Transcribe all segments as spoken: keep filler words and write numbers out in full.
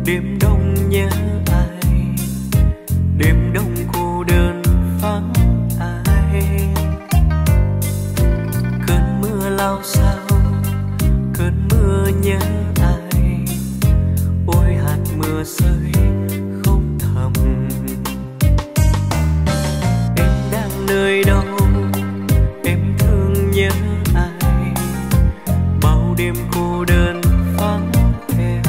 đêm đông nhớ ai, đêm đông cô đơn vắng ai. Cơn mưa lao sao, cơn mưa nhớ ai, ôi hạt mưa rơi không thầm. Em đang nơi đâu, em thương nhớ ai, bao đêm cô đơn vắng em.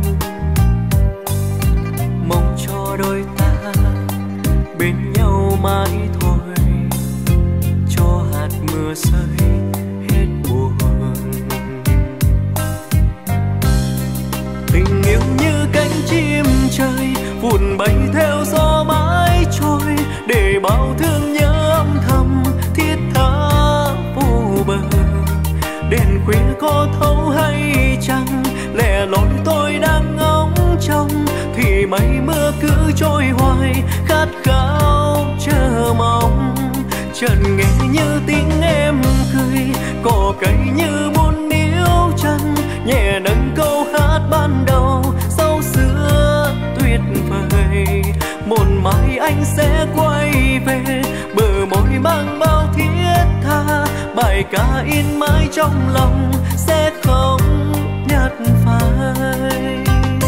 Mong cho đôi ta bên nhau mãi thôi, cho hạt mưa rơi hết buồn. Tình yêu như cánh chim trời vụn bay theo gió mãi trôi, để bao thương nhớ âm thầm thiết tha vô bờ. Đèn khuya có thấu hay chăng, lẻ loi tôi đang ngóng trông, thì mây mưa cứ trôi hoài khát khao chờ mong. Chợt nghe như tiếng em cười, cỏ cây như muốn níu chân, nhẹ nâng câu hát ban đầu sau xưa tuyệt vời. Một mai anh sẽ quay về, bờ môi mang bao thiết tha, bài ca in mãi trong lòng sẽ không nhạt phai.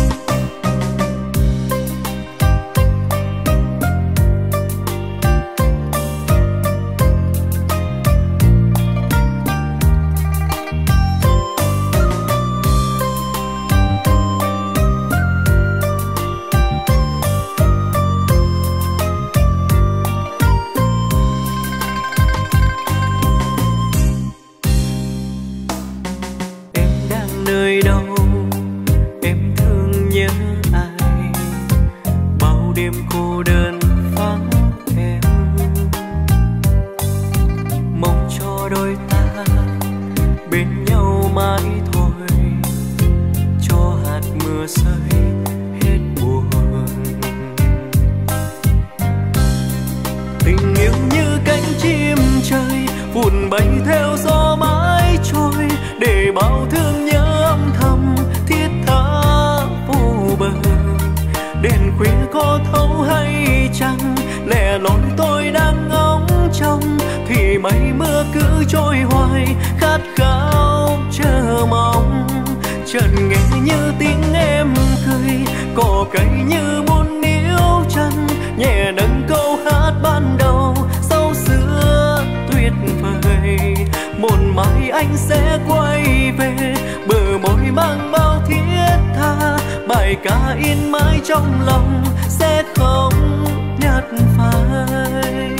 Nơi đâu em thương nhớ ai, bao đêm cô đơn vắng em. Mong cho đôi ta bên nhau mãi thôi, cho hạt mưa rơi hết buồn. Tình yêu như cánh chim trời vụn bay theo gió mãi trôi, để bao thương nhớ âm thầm thiết tha vô bờ. Đèn khuya có thấu hay chăng, lẻ loi tôi đang ngóng trông, thì mây mưa cứ trôi hoài khát khao chờ mong. Chợt nghe như tiếng em cười, cỏ cây như muốn níu chân, nhẹ nâng câu hát ban đầu sau xưa tuyệt vời. Một mai anh sẽ quay về, bờ môi mang bao thiết tha, bài ca in mãi trong lòng sẽ không nhạt phai.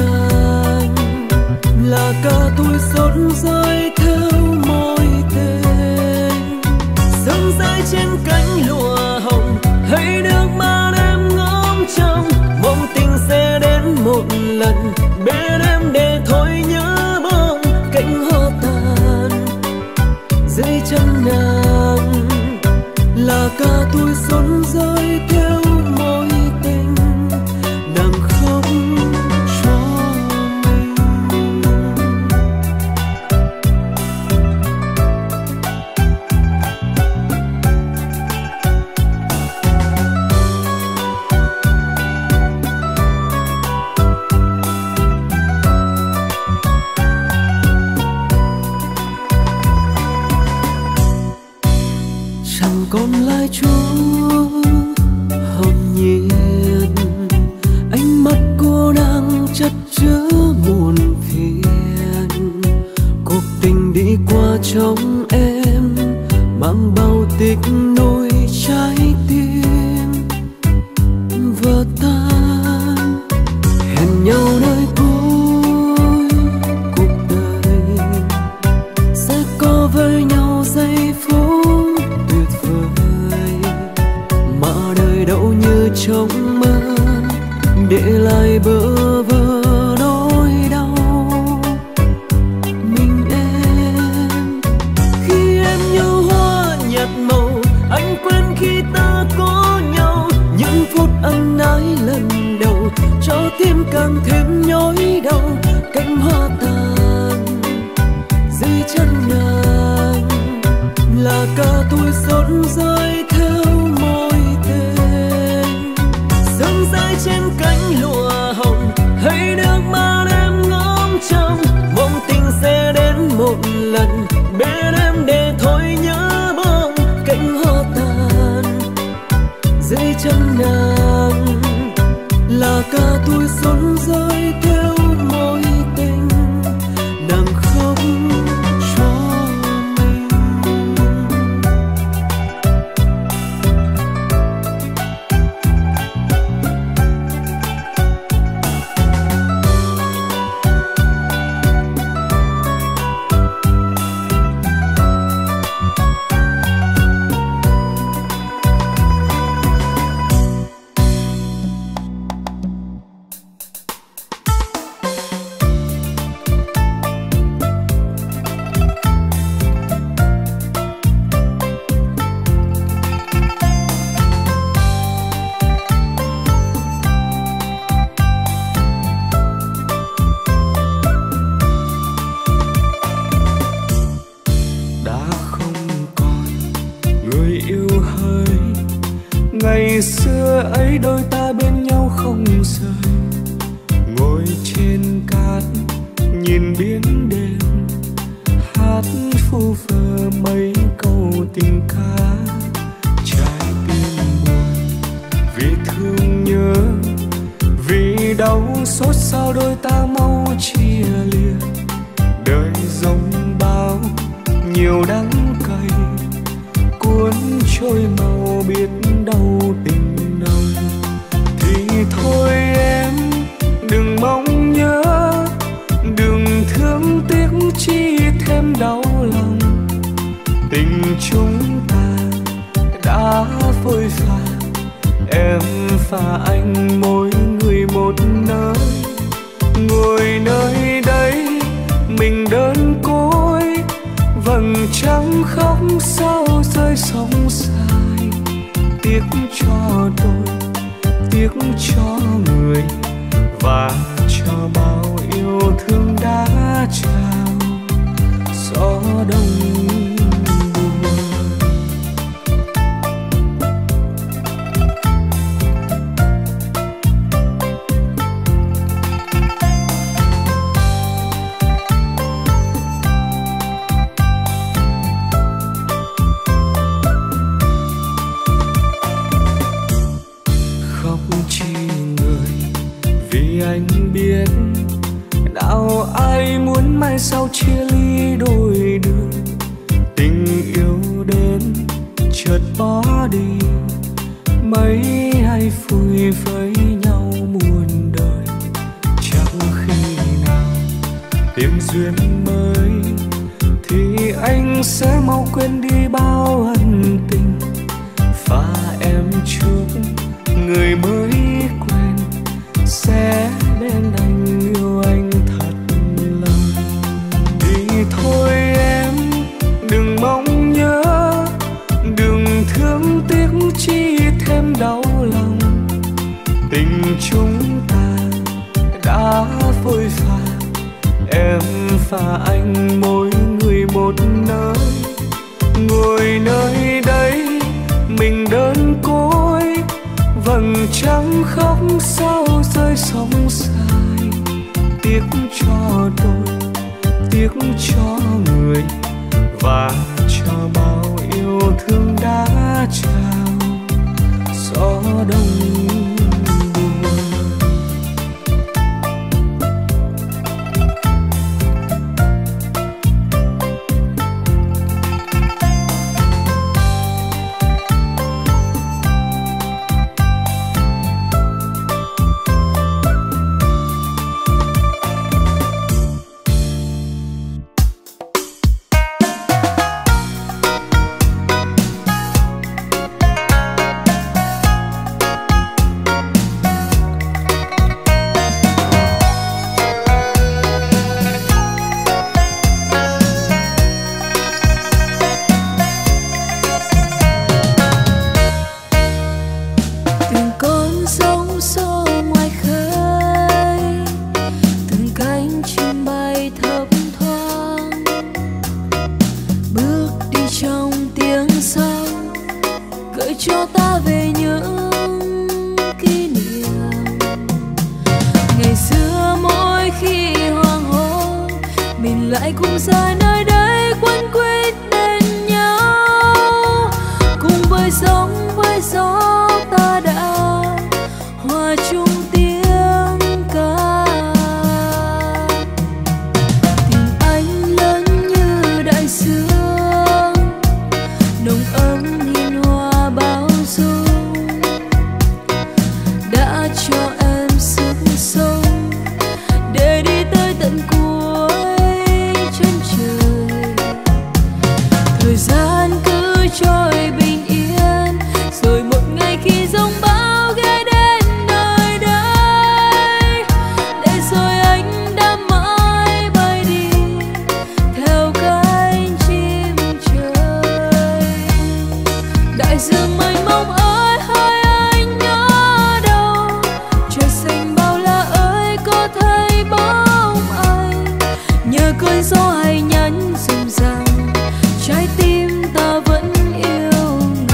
là ca tôi rớt rơi theo môi tên. dưới chân nàng là ca tuổi xuân rơi theo mối tình nàng khóc cho mình. Chẳng còn lại chút hồn nhiên, ánh mắt cô đang chất chứa muôn phiền. Cuộc tình đi qua trong em mang bao tích nỗi trái tim vỡ tan. Hẹn nhau nơi cuối cuộc đời sẽ có với nhau giây phút tuyệt vời, mà đời đâu như trong mơ để lại bơ vơ nỗi đau. Mình em khi em như hoa nhạt màu, anh quên khi ta có nhau. Những phút ân ái lần đầu cho tim càng thêm nhói đau. Cánh hoa tàn dưới chân nàng là ca tuổi xuân rơi theo môi tên. Sương rơi trên cánh lụa hồng, hay nước mắt em ngóng trông. Mong tình sẽ đến một lần bên em để thôi nhớ bóng. Cánh hoa tàn dưới chân nàng là ca tuổi xuân rơi theo môi tình nàng khóc cho mình. Ngày xưa ấy đôi ta bên nhau không rời, ngồi trên cát nhìn biển đêm, hát phu phờ mấy câu tình ca. Trái tim buồn vì thương nhớ, vì đau xót sao đôi ta mau chia lìa. Đời giống bao nhiều đắng cay, cuốn trôi màu biết đâu tình nồng. Thì thôi em đừng mong nhớ, đừng thương tiếc chi thêm đau lòng. Tình chúng ta đã phôi pha, em và anh mỗi người một nơi. Ngồi nơi đây mình đơn côi, vầng trăng khóc sao rơi sóng dài. Tiếc cho tôi, tiếc cho người, và cho bao yêu thương đã trao gió đông buồn. Anh biết nào ai muốn mai sau chia ly đôi đường. Tình yêu đến chợt bỏ đi, mấy ai vui với nhau muôn đời. Chẳng khi nào tìm duyên mới thì anh sẽ mau quên đi bao ân tình. Và em chúc người mới quen sẽ bên anh yêu anh thật lòng. Thì thôi em đừng mong sóng dài, tiếc cho tôi, tiếc cho người và cho bao yêu thương đã trao gió đông. gió hay nhắn dịu dàng, trái tim ta vẫn yêu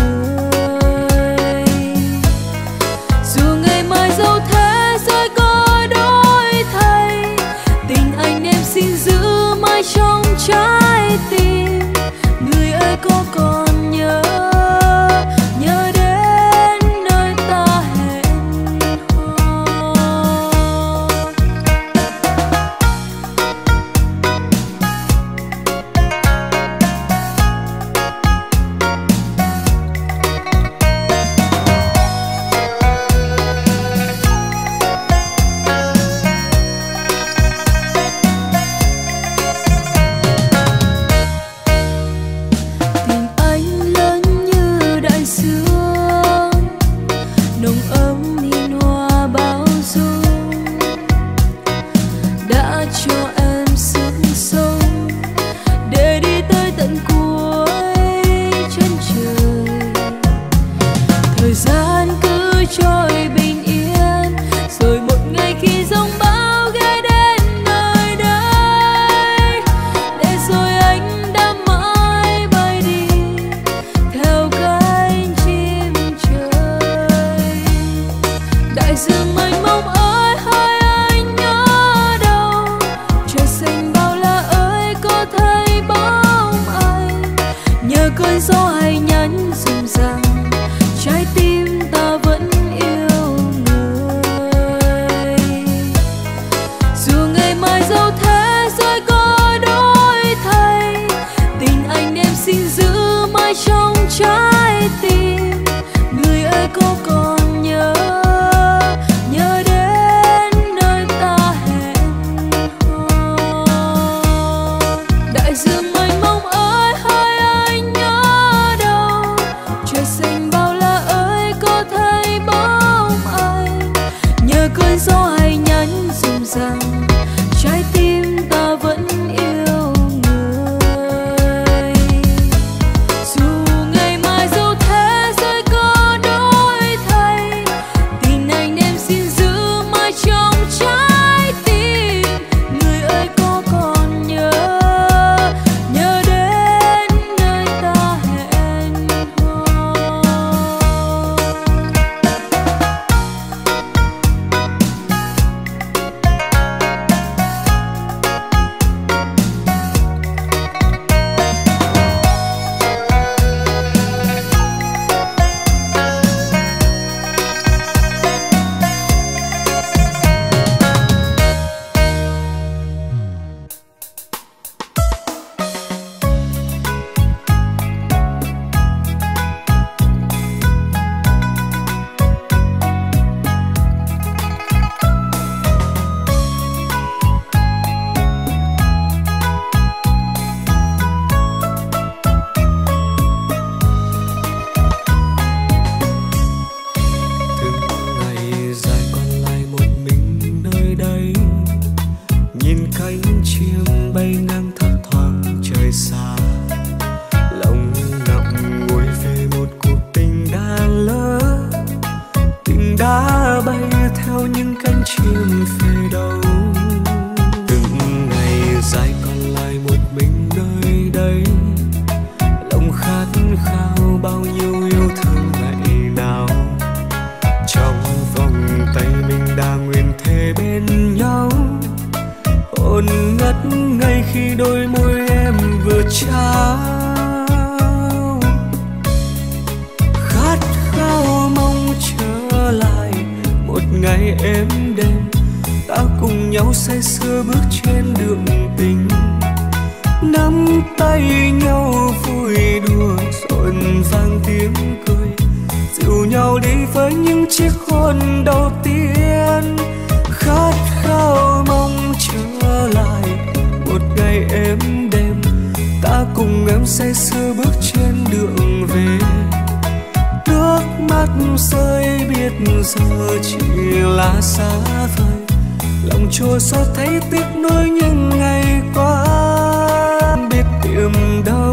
ngày êm đềm, ta cùng nhau say sưa bước trên đường tình. Nắm tay nhau vui đùa rộn vang tiếng cười, dìu nhau đi với những chiếc hôn đầu tiên. Khát khao mong trở lại một ngày êm đềm, ta cùng em say sưa bước trên đường về. Nước mắt rơi biết giờ chỉ là xa vời, lòng chua xót thấy tiếc nuối những ngày qua, biết tìm đâu.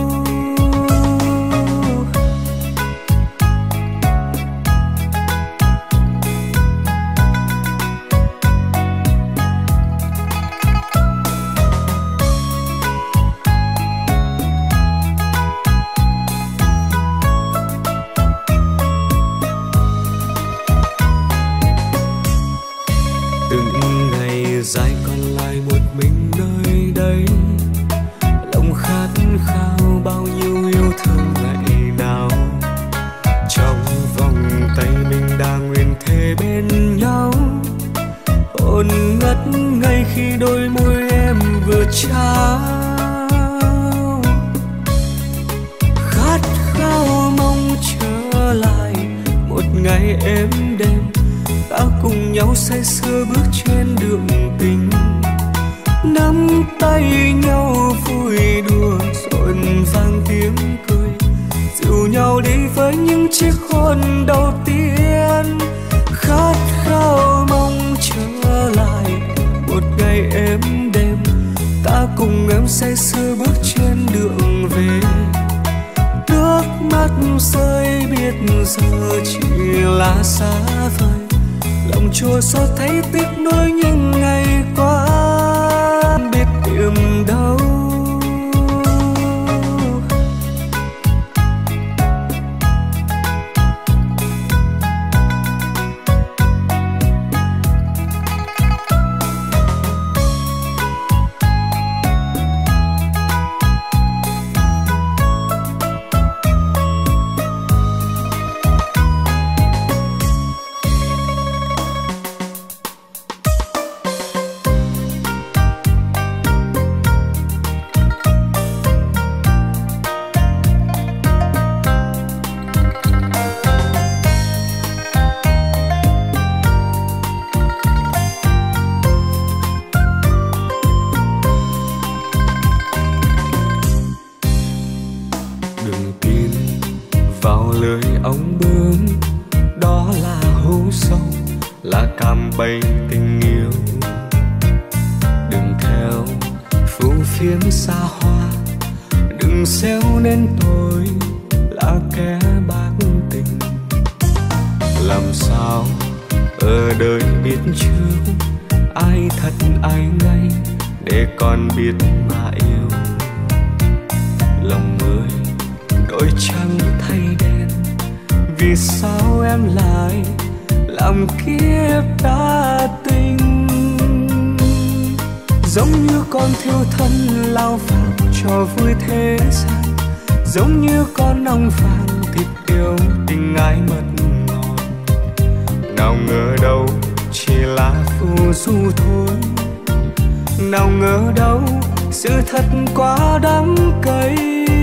Dài còn lại một mình nơi đây, lòng khát khao bao nhiêu yêu thương ngày nào. Trong vòng tay mình đã nguyện thề bên nhau, ôn ngất ngay khi đôi môi em vừa trao. Khát khao mong trở lại một ngày êm đềm, ta cùng nhau say sưa bước trên đường tình. Nắm tay nhau vui đùa rộn vang tiếng cười, dìu nhau đi với những chiếc hôn đầu tiên. Khát khao mong trở lại một ngày êm đềm, ta cùng em say sưa bước trên đường về. Nước mắt rơi biết giờ chỉ là xa vời, lòng chua xót thấy tiếc nuối những ngày qua, biết tìm đâu. Bay tình yêu đừng theo phù phiếm xa hoa, đừng xéo nên tôi là kẻ bạc tình. Làm sao ở đời biết trước ai thật ai ngay, để con biết mà yêu. Lòng người đổi trắng thay đen, vì sao em lại làm kiếp ta tình. Giống như con thiêu thân lao vào cho vui thế gian, giống như con ong vàng thịt yêu tình ai mật ngọt. Nào ngờ đâu chỉ là phù du thôi, nào ngờ đâu sự thật quá đắng cay.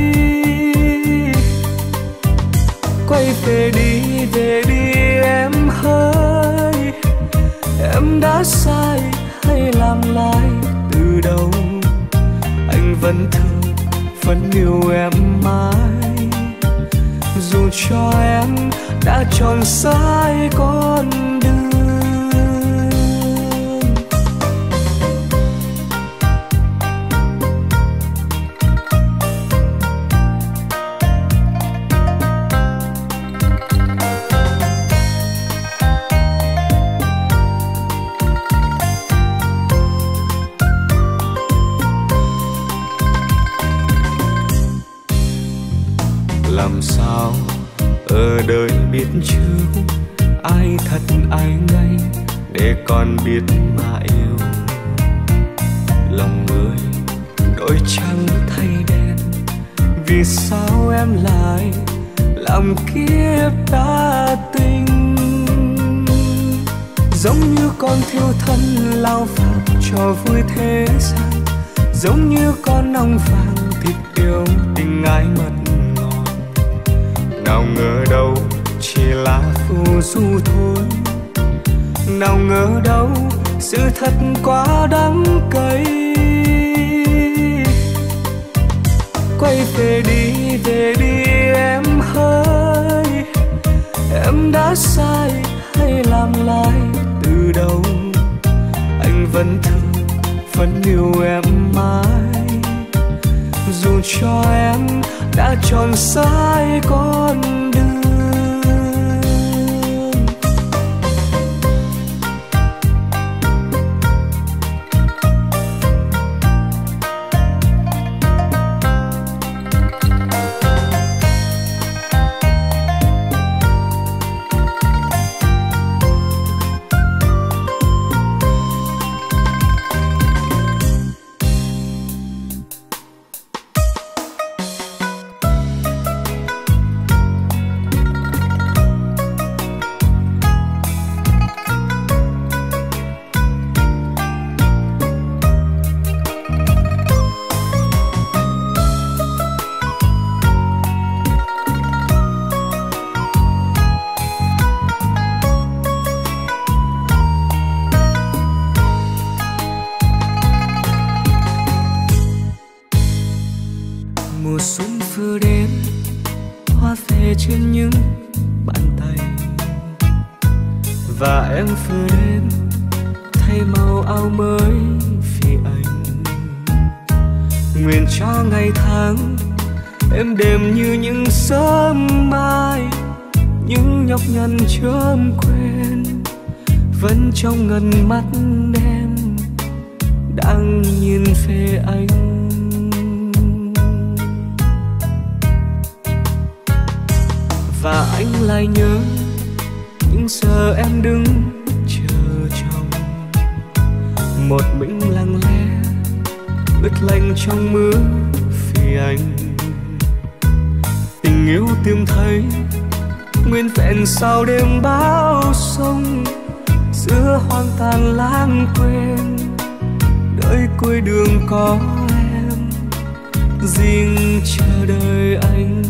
Quay về đi, về đi em hỡi, em đã sai hay làm lại từ đầu. Anh vẫn thương, vẫn yêu em mãi, dù cho em đã chọn sai con đường. Làm sao ở đời biết trước ai thật ai ngay, để con biết mà yêu. Lòng người đổi trắng thay đen, vì sao em lại làm kiếp ta tình. giống như con thiêu thân lao vào trò vui thế gian, giống như con ong vàng thịt yêu tình ai mật ngọt. Nào ngờ đâu chỉ là phù du thôi, nào ngờ đâu sự thật quá đắng cay. Quay về đi, về đi em hỡi, em đã sai hay làm lại từ đầu. Anh vẫn thương, vẫn yêu em mãi, dù cho em đã chọn sai con đường. Mùa xuân vừa đến, hoa về trên những bàn tay, và em vừa đến thay màu áo mới vì anh. Nguyện cho ngày tháng êm đềm như những sớm mai, những nhọc nhằn chớm quên vẫn trong ngần mắt em đang nhìn về anh. Và anh lại nhớ những giờ em đứng chờ chồng, một mình lặng lẽ ướt lạnh trong mưa vì anh. Tình yêu tìm thấy nguyên vẹn sau đêm bão sông, giữa hoang tàn lãng quên đợi cuối đường có em riêng chờ đợi anh.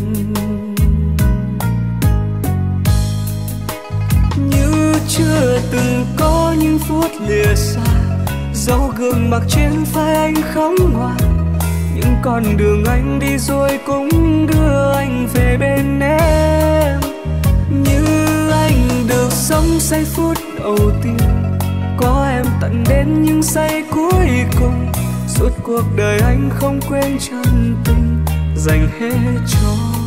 Chưa từng có những phút lìa xa, dấu gương mặt trên vai anh khóc ngoan. Những con đường anh đi rồi cũng đưa anh về bên em. Như anh được sống giây phút đầu tiên, có em tận đến những giây cuối cùng. Suốt cuộc đời anh không quên chân tình dành hết cho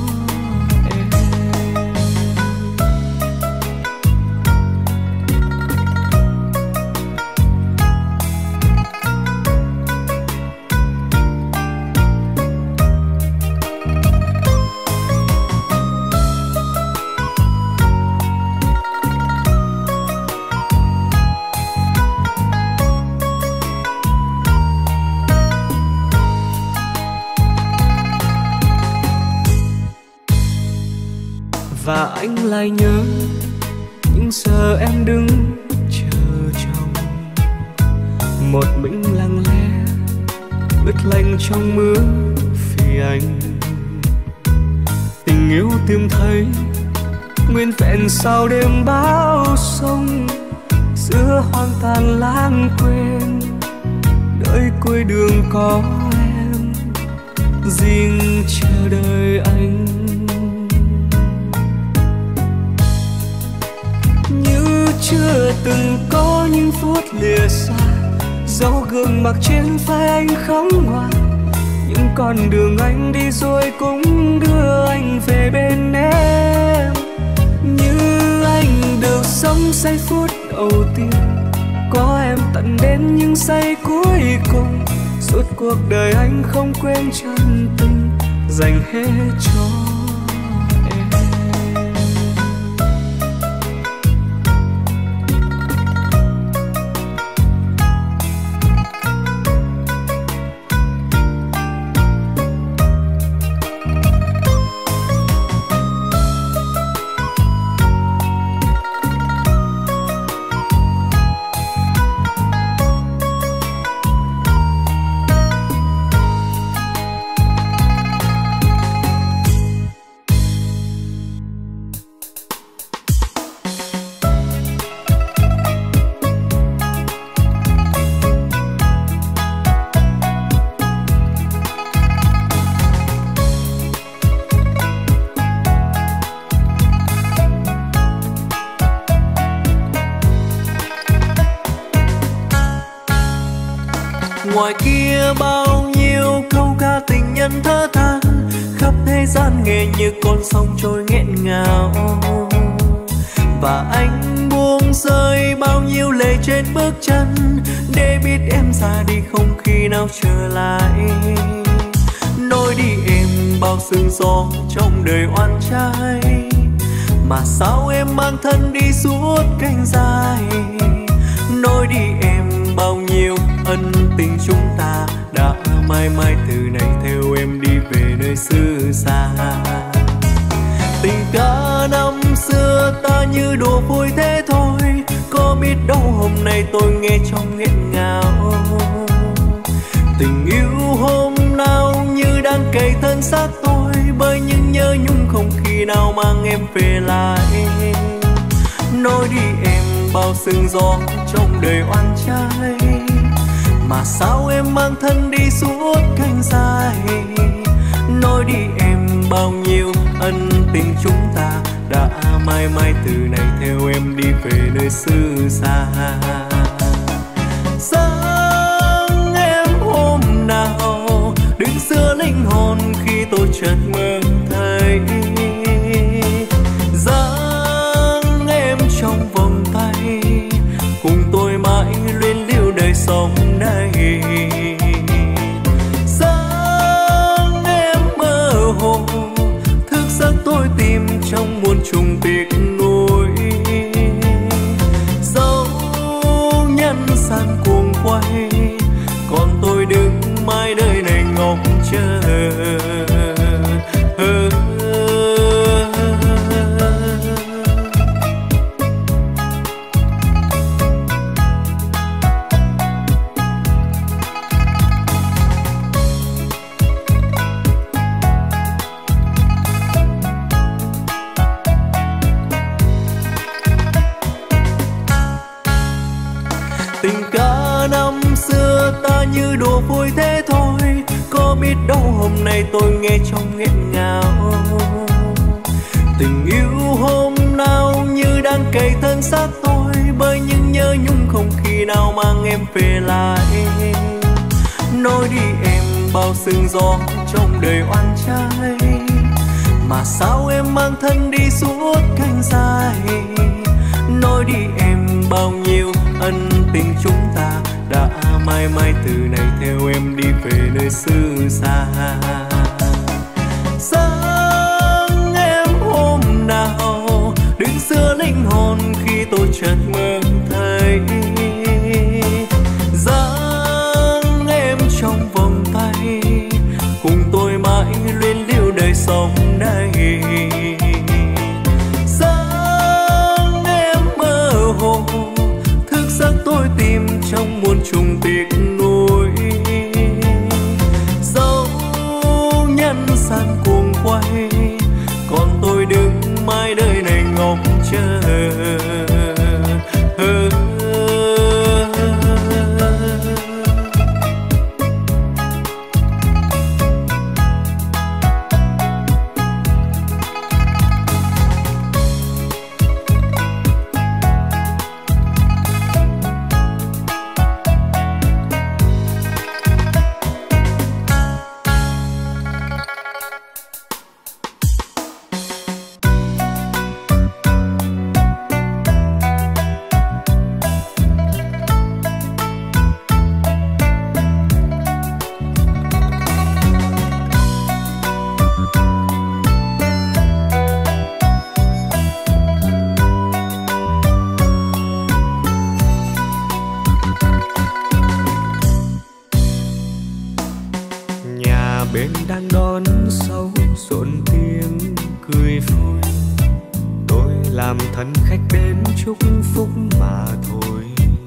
và anh lại nhớ những giờ em đứng chờ chồng, một mình lặng lẽ ướt lạnh trong mưa vì anh. Tình yêu tìm thấy nguyên vẹn sau đêm bão sông, giữa hoang tàn lãng quên đợi cuối đường có em riêng chờ đợi anh. Chưa từng có những phút lìa xa, dấu gương mặt trên vai anh khóc ngoan. Những con đường anh đi rồi cũng đưa anh về bên em. Như anh được sống giây phút đầu tiên, có em tận đến những giây cuối cùng. Suốt cuộc đời anh không quên chân tình dành hết cho ngoài kia bao nhiêu câu ca tình nhân thơ than, khắp thế gian nghe như con sông trôi nghẹn ngào. Và anh buông rơi bao nhiêu lệ trên bước chân, để biết em ra đi không khi nào trở lại. Nói đi em bao sương gió trong đời oan trai, mà sao em mang thân đi suốt cánh dài. Nói đi em bao nhiêu ân tình chúng ta đã mãi mãi từ nay theo em đi về nơi xứ xa. Tình ca năm xưa ta như đùa vui thế thôi, có biết đâu hôm nay tôi nghe trong nghẹn ngào. Tình yêu hôm nào như đang cày thân xác tôi, bởi những nhớ nhung không khi nào mang em về lại. Nói đi em bao sương gió trong đời oan trai, mà sao em mang thân đi suốt cánh dài. Nói đi em bao nhiêu ân tình chúng ta đã mãi mãi từ nay theo em đi về nơi xứ xa. Sáng em hôm nào đứng giữa linh hồn khi tôi chợt mơ thấy, dáng em trong vòng tay cùng tôi mãi luyến lưu đời sống này. Dáng em mơ hồ thức giấc tôi tìm trong muôn trùng tiếc nuối, dấu nhân gian cuồng quay còn tôi đứng mãi đời này ngóng chờ. Tình ca năm xưa ta như đùa vui thế thôi, có biết đâu hôm nay tôi nghe trong nghẹn ngào. Tình yêu hôm nào như đang cày thân xác tôi, bởi những nhớ nhung không khi nào mang em về lại. Nói đi em bao sương gió trong đời oan trai, mà sao em mang thân đi suốt cánh dài. Nói đi em bao nhiêu ân tình chúng ta đã mãi mãi từ nay theo em đi về nơi xứ xa. Sáng em hôm nào đứng giữa linh hồn khi tôi chợt mơ thấy, dáng em trong vòng tay cùng tôi mãi luyến lưu đời sống này. Dáng em mơ hồ thức giấc tôi tìm trong muôn trùng tiếc nuối, dấu nhân gian cuồng quay còn tôi đứng mãi đời này ngóng chờ. bên đang đón sâu rộn tiếng cười vui. Tôi làm thân khách đến chúc phúc mà thôi.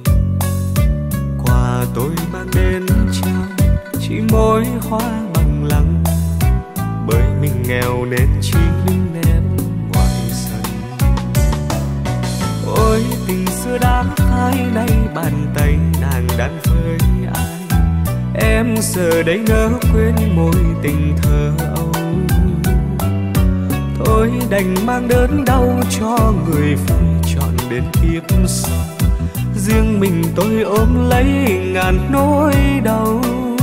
Quà tôi mang đến trao chỉ mỗi hoa bằng lăng, bởi mình nghèo nên chỉ đứng ném ngoài sân. Ôi tình xưa đã phai nay, bàn tay nàng đang với ai? Em giờ đây ngỡ quên môi tình thơ âu. Thôi đành mang đớn đau cho người vui chọn đến kiếp sau. riêng mình tôi ôm lấy ngàn nỗi đau.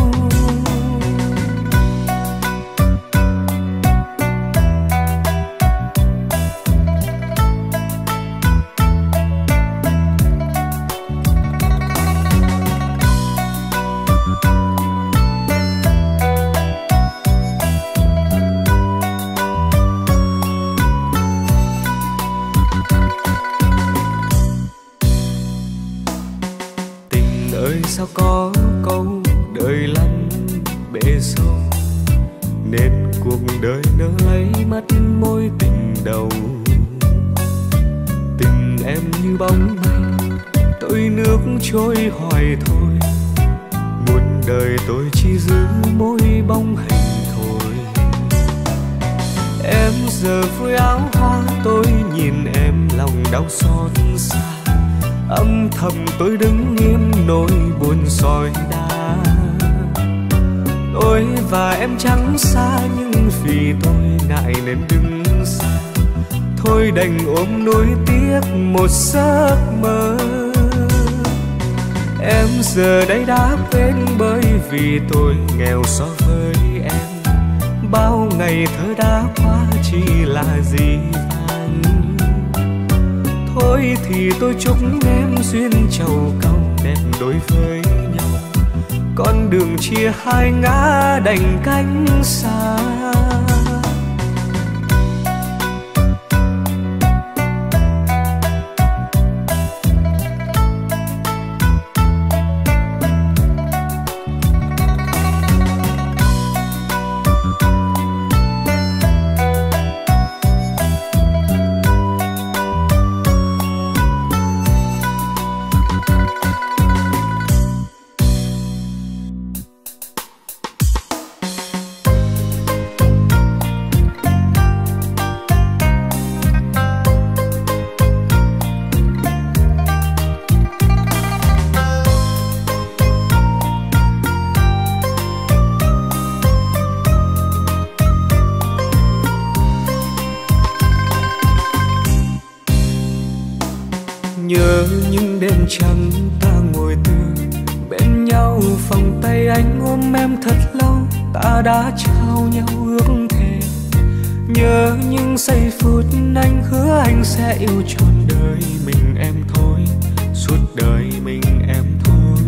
Sao có câu đời lắm bể sâu, nên cuộc đời nỡ lấy mất mối tình đầu. Tình em như bóng mây, tôi nước trôi hoài thôi. Muôn đời tôi chỉ giữ mỗi bóng hình thôi. Em giờ phơi áo hoa, tôi nhìn em lòng đau xót xa. Âm thầm tôi đứng nghiêm nỗi buồn soi đá. Tôi và em chẳng xa, nhưng vì tôi ngại nên đứng xa. Thôi đành ôm nỗi tiếc một giấc mơ. Em giờ đây đã quên bởi vì tôi nghèo so với em. Bao ngày thơ đã qua chỉ là gì vàng. Thôi thì tôi chúc em duyên trầu cầu đẹp đối với nhau. Con đường chia hai ngã đành cách xa. Nhớ những đêm trăng ta ngồi từ bên nhau, vòng tay anh ôm em thật lâu, ta đã trao nhau ước thề. Nhớ những giây phút anh hứa anh sẽ yêu trọn đời mình em thôi, suốt đời mình em thôi.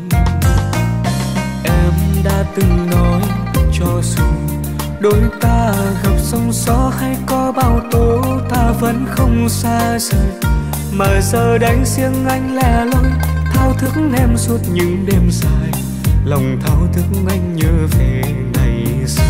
Em đã từng nói cho dù đôi ta gặp sóng gió hay có bao tố, ta vẫn không xa rời. Mà giờ đánh riêng anh lẻ loi, thao thức em suốt những đêm dài. Lòng thao thức anh nhớ về ngày xưa.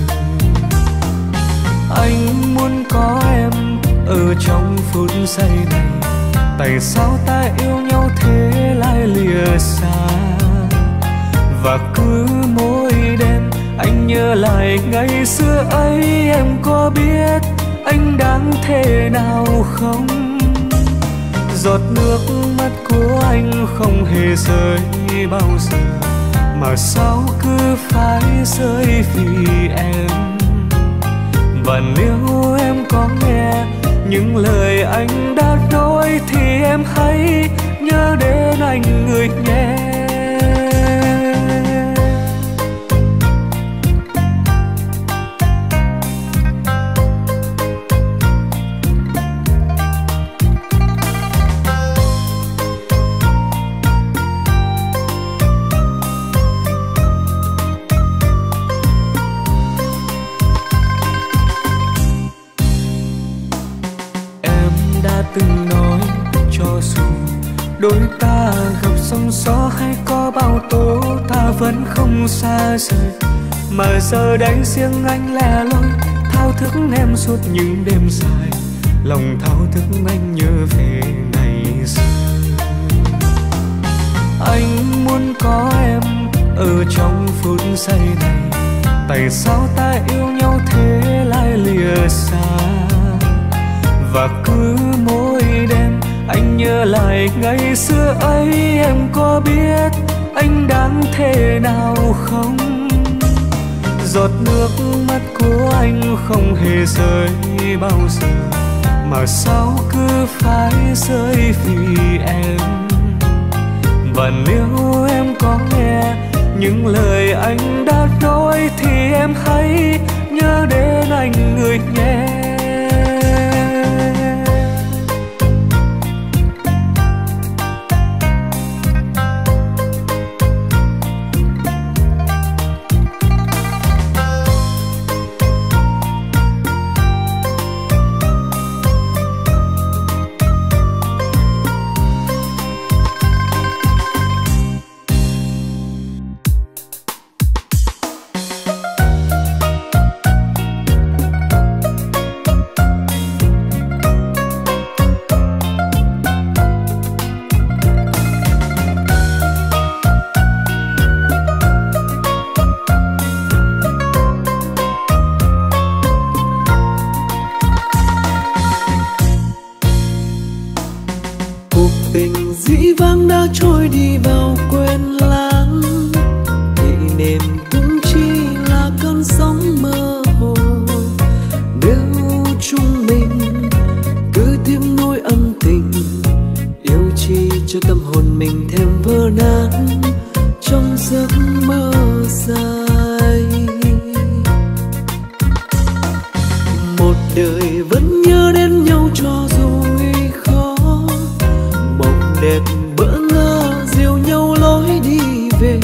Anh muốn có em ở trong phút giây này. Tại sao ta yêu nhau thế lại lìa xa? Và cứ mỗi đêm anh nhớ lại ngày xưa ấy. Em có biết anh đáng thế nào không? Giọt nước mắt của anh không hề rơi bao giờ, mà sao cứ phải rơi vì em. Và nếu em có nghe những lời anh đã nói thì em hãy nhớ đến anh người nhé. Từng nói cho dù đôi ta gặp sóng gió hay có bao tố, ta vẫn không xa rời. Mà giờ đánh riêng anh lẻ loi, thao thức em suốt những đêm dài. Lòng thao thức anh nhớ về ngày xưa. Anh muốn có em ở trong phút giây này. Tại sao ta yêu nhau thế lại lìa xa? Và cứ mỗi đêm anh nhớ lại ngày xưa ấy. Em có biết anh đáng thế nào không? Giọt nước mắt của anh không hề rơi bao giờ, mà sao cứ phải rơi vì em. Và nếu em có nghe những lời anh đã nói thì em hãy nhớ đến anh người nhé. Trôi đi vào quên lãng, kỷ niệm cũng chỉ là cơn sóng mơ hồ. Nếu chúng mình cứ tiếp nối ân tình, yêu chi cho tâm hồn mình thêm vỡ nát trong giấc mơ dài. Một đời vẫn nhớ đến nhau cho dù nguy khó, mộng đẹp bỡ ngỡ dìu nhau lối đi về.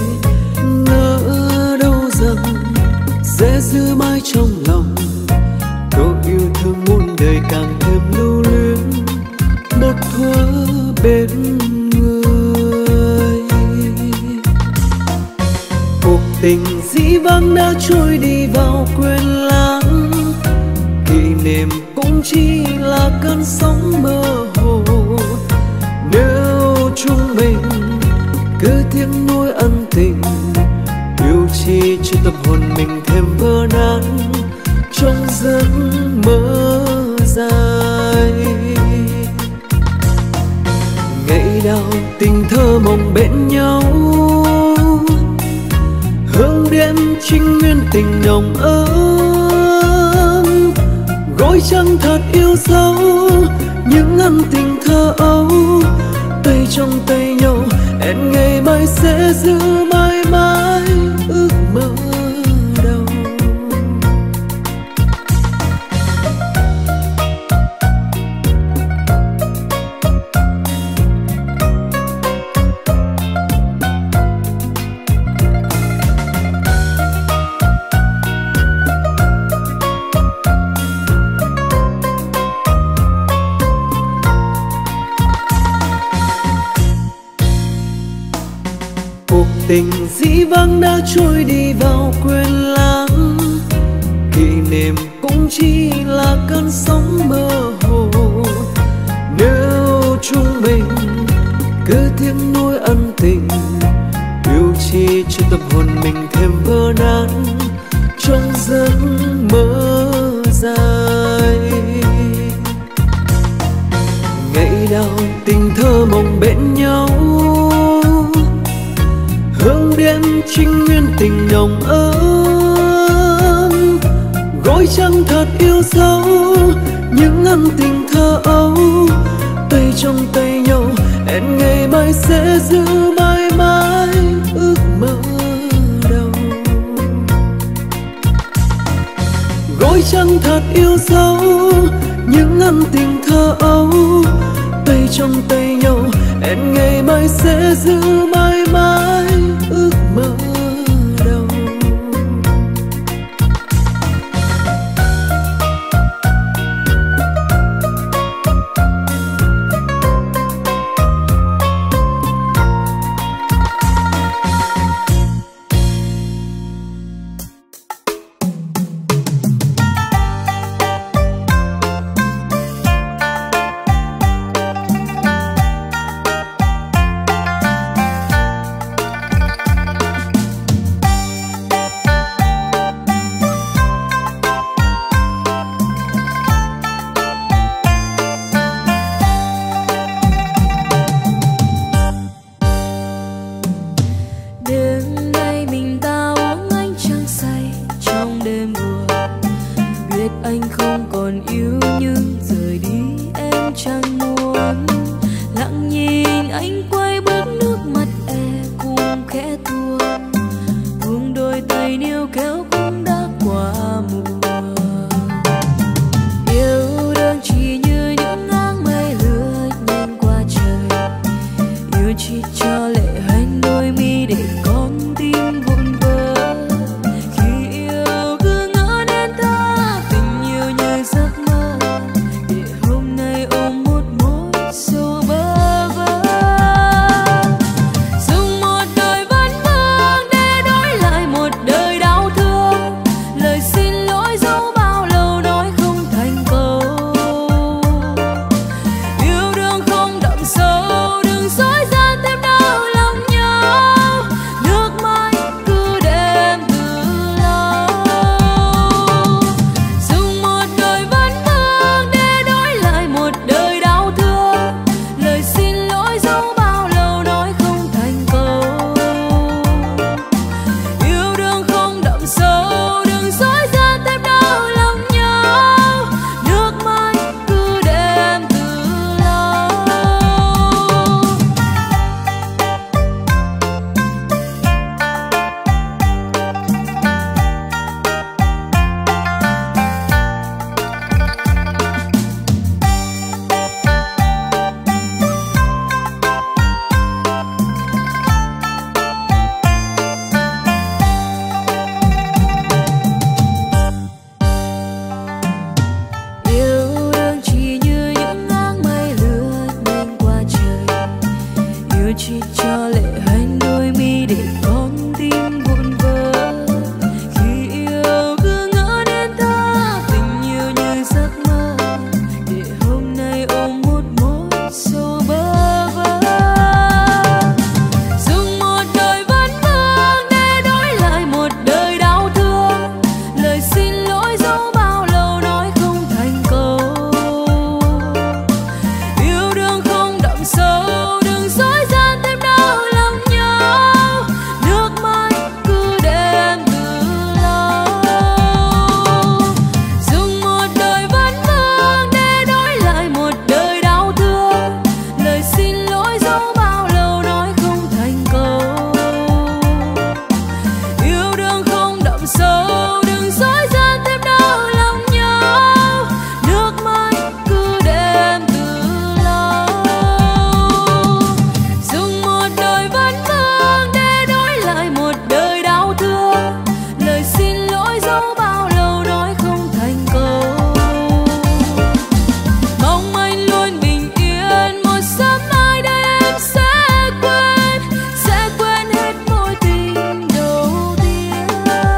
Ngỡ đâu rằng sẽ giữ mãi trong lòng câu yêu thương muôn đời càng thêm lưu luyến một thuở bên người. Cuộc tình dĩ vãng đã trôi đi vào quên lãng, kỷ niệm cũng chỉ là cơn sóng mơ hồ. Nếu chúng mình cứ tiếp nối ân tình, yêu chi cho tâm hồn mình thêm vỡ nát trong giấc mơ dài. Ngày nào tình thơ mộng bên nhau, hương đêm trinh nguyên tình nồng ấm. Gối trăng thật yêu dấu những ân tình thơ ấu, tay trong tay nhau hẹn ngày mai sẽ giữ mãi mãi ước mơ đầu. Tình dĩ vãng đã trôi đi vào quên lãng, kỷ niệm cũng chỉ là cơn sóng mơ hồ. Nếu chúng mình cứ tiếp nối ân tình, yêu chi cho tâm hồn mình thêm vỡ nát trong giấc mơ dài. Ngày nào tình thơ mộng bên nhau, hương đêm trinh nguyên tình nồng ấm. Gối trăng thật yêu dấu những ân tình thơ ấu, tay trong tay nhau hẹn ngày mai sẽ giữ mãi mãi ước mơ đầu. Gối trăng thật yêu dấu những ân tình thơ ấu, tay trong tay nhau hẹn ngày mai sẽ giữ mãi mãi ước mơ đầu. lặng nhìn anh quay bước nước đời níu kéo cũng đã qua mùa. Yêu đương chỉ như những áng mây lướt nhanh qua trời, yêu chỉ cho lệ hành đôi mi để con tim vụn vỡ. Khi yêu cứ ngỡ nên ta tình yêu như giấc mơ, để hôm nay ôm một mối sầu bơ vơ. Dùng một đời vấn vương để đổi lại một đời đau thương, lời xin lỗi dẫu bao lâu nói không thành câu. Yêu đương không đậm sâu, đừng dối gian thêm đau lòng nhau, nước mắt cứ đêm từ lâu. Dùng một đời vấn vương để đổi lại một đời đau thương, lời xin lỗi dẫu bao lâu nói không thành câu. Yêu đương không đậm sâu, đừng dối gian thêm đau lòng nhau, nước mắt cứ đêm từ lâu. Yêu đương chỉ như những áng mây lướt nhanh qua trời, yêu chỉ cho lệ hành đôi mi để con tim vụn vỡ. Khi yêu cứ ngỡ nên ta tình yêu như giấc mơ, để hôm nay ôm một mối sầu bơ vơ. Dùng một đời vấn vương để đổi lại một đời đau thương, lời xin lỗi dẫu bao lâu nói không thành câu. Yêu đương không đậm sâu, đừng dối gian thêm đau lòng nhau, nước mắt cứ đêm từ lâu. Dùng một đời vấn vương để đổi lại một đời đau thương, lời xin lỗi dẫu bao lâu nói không thành câu. Yêu đương không đậm sâu, đừng dối gian thêm đau lòng nhau, nước mắt cứ đêm từ lâu. Dùng một đời vấn vương để đổi lại một đời đau thương, lời xin lỗi dẫu bao lâu nói không thành câu. Mong anh luôn bình yên, một sớm mai đây em sẽ quên, sẽ quên hết mối tình đầu tiên.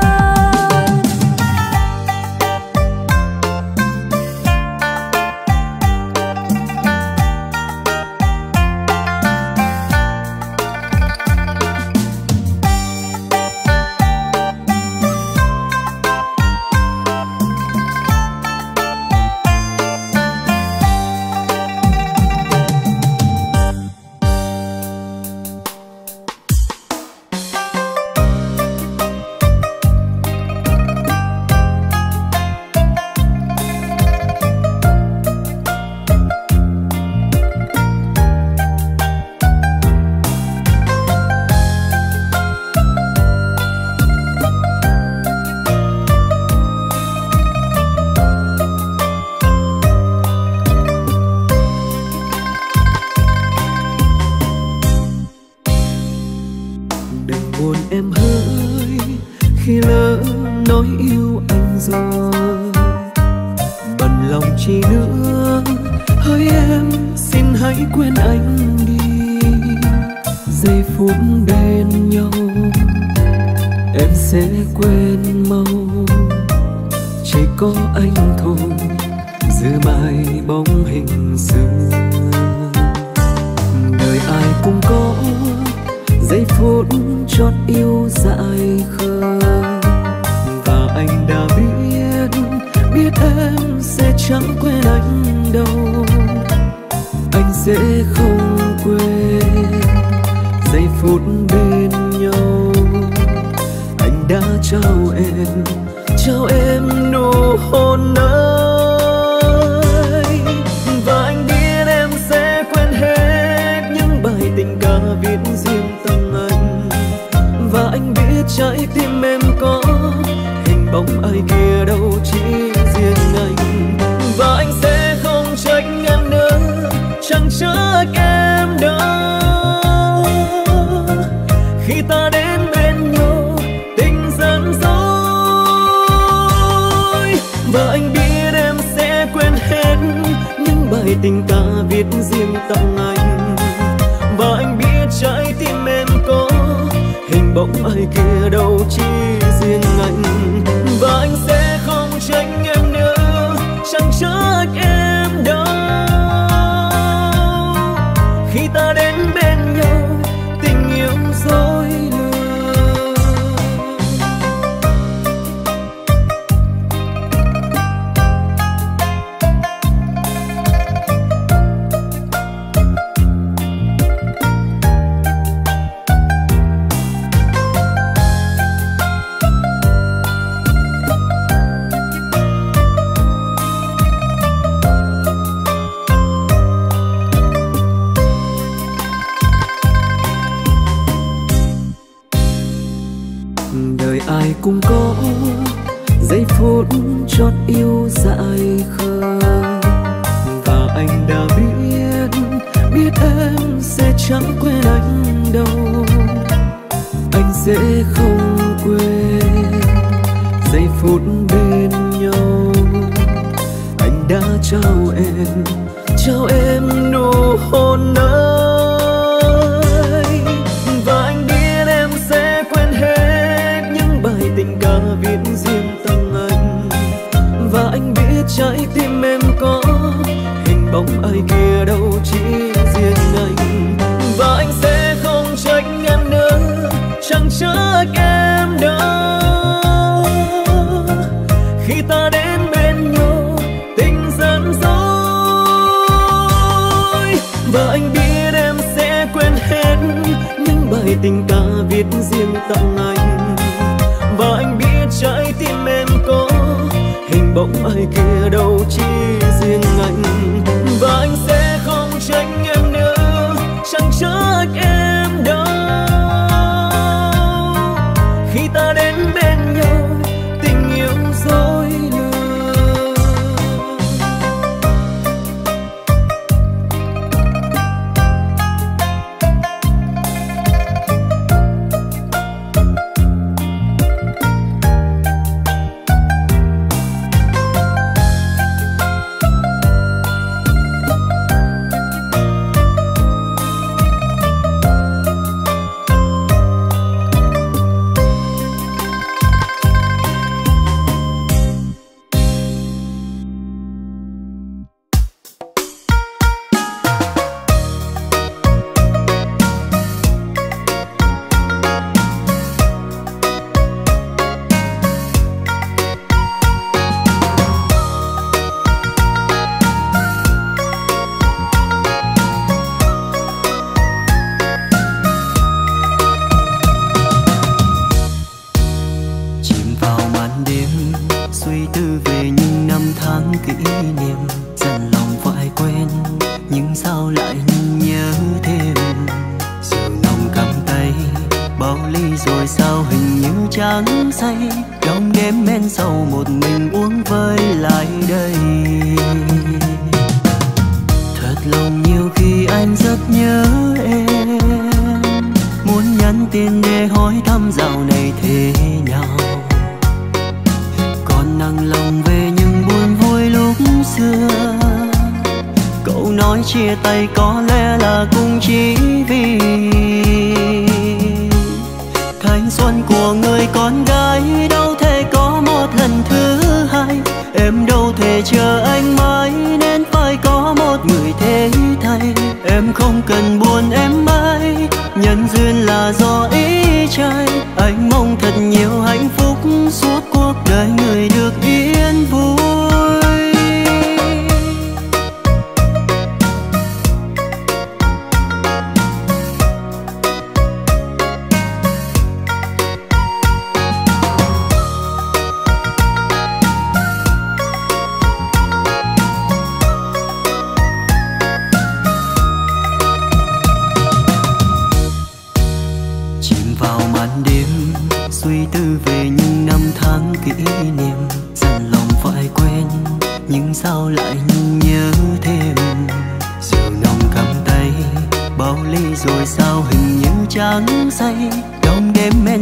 Đừng buồn em hỡi khi lỡ nói yêu anh rồi, bận lòng chi nữa. Hỡi em xin hãy quên anh đi, giây phút bên nhau em sẽ quên mau. Chỉ có anh thôi giữ mãi bóng hình xưa. Đời ai cũng có giây phút chót yêu dại khờ, và anh đã biết biết em sẽ chẳng quên anh đâu. Anh sẽ không quên giây phút bên nhau. Anh đã trao em trao em nụ hôn ấy, và anh biết em sẽ quên hết những bài tình ca viết riêng tâm anh. Và anh biết trái tim em có hết những bài tình ca viết riêng tặng anh. Và anh biết trái tim em có hình bóng ai kia đâu chỉ riêng anh. Và anh sẽ không tránh em nữa, chẳng trách em đâu. Khi ta đến bên nhau tình yêu dối lừa. Ai cũng có giây phút chót yêu dại khờ. Và anh đã biết, biết em sẽ chẳng quên anh đâu. Anh sẽ không quên giây phút bên nhau. Anh đã trao em, trao em nụ hôn ấy. Và anh biết em sẽ quên hết bài tình ca viết riêng tặng anh. Và anh biết trái tim em có hình bóng ai kia đâu chỉ riêng anh. Và anh sẽ không trách em nữa, chẳng trách em đâu. Khi ta đến bên nhau tình gian dối. Và anh biết em sẽ quên hết những bài tình ca viết riêng tặng anh. Và anh biết trái tim em có hình bóng ai kia đâu chỉ riêng anh. Và anh sẽ không tránh em nữa, chẳng trách em đâu. Khi ta đến bên nhau tình yêu dối lừa.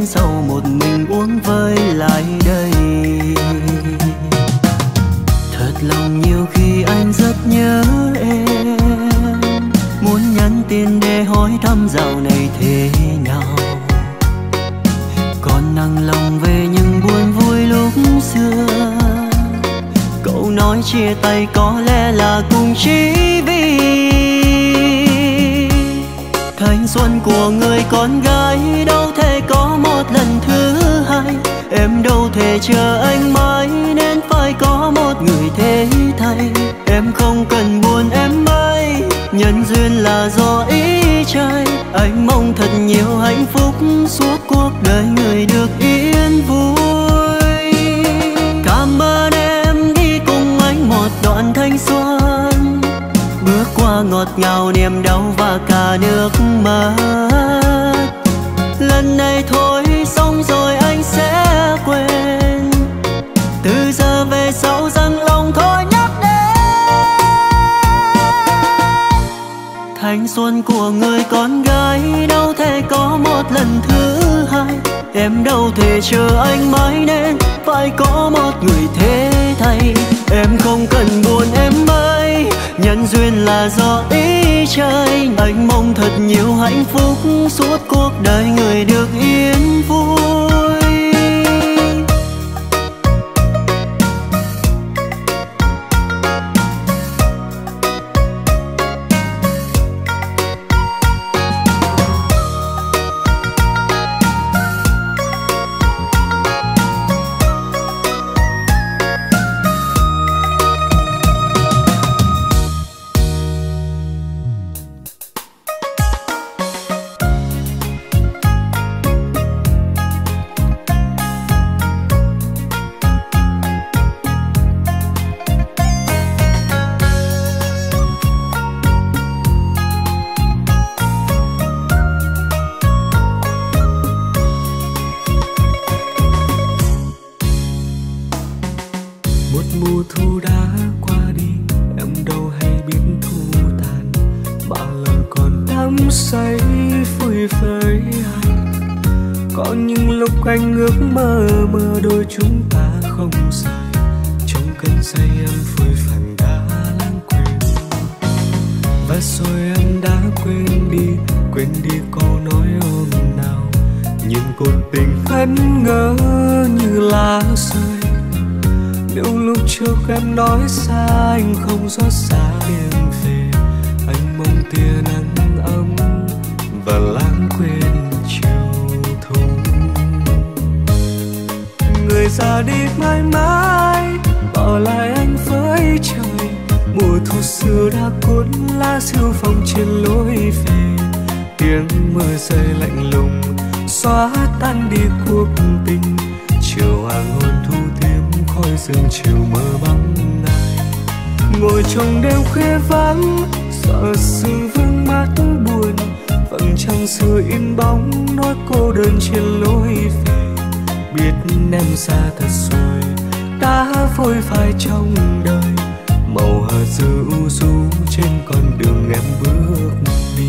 Thật lòng nhiều khi anh rất nhớ em, muốn nhắn tin để hỏi thăm dạo này thế nào. Còn nặng lòng về những buồn vui lúc xưa, câu nói chia tay có lẽ là cùng chỉ vì thanh xuân của người con gái đâu thể có một lần thứ hai. Em đâu thể chờ anh mãi nên phải có một người thế thay. Em không cần buồn em ơi, nhân duyên là do ý trời. Anh mong thật nhiều hạnh phúc suốt cuộc đời người được yên vui. Cảm ơn em đi cùng anh một đoạn thanh xuân, bước qua ngọt ngào niềm đau và cả nước mắt. Lần này thôi xong rồi anh sẽ quên, từ giờ về sau rằng lòng thôi nhắc đến thanh xuân của người con gái đâu thể có một lần thứ hai. Em đâu thể chờ anh mãi nên phải có một người thế thay. Em không cần buồn em ơi, nhân duyên là do ý trời. Anh mong thật nhiều hạnh phúc suốt cuộc đời người được yên vui. Anh ước mơ mơ đôi chúng ta không rời, trong cơn say em phôi phàng đã lãng quên. Và rồi em đã quên đi, quên đi câu nói hôm nào. Nhưng cuộc tình vẫn ngỡ như lá rơi. Nếu lúc trước em nói xa anh không xót xa đêm về, anh mong tia nắng ấm và lãng quên chiều thu. Người ra đi mãi mãi, bỏ lại anh với trời. Mùa thu xưa đã cuốn lá siêu phong trên lối về. Tiếng mưa rơi lạnh lùng xóa tan đi cuộc tình. Chiều hoàng hôn thu tím khói sương chiều mơ bóng này. Ngồi trong đêm khuya vắng, sợ sương vương mắt buồn. Vầng trăng xưa in bóng nỗi cô đơn trên lối về. Biết em xa thật rồi, đã phôi phai trong đời. Màu hờ dư u du trên con đường em bước đi.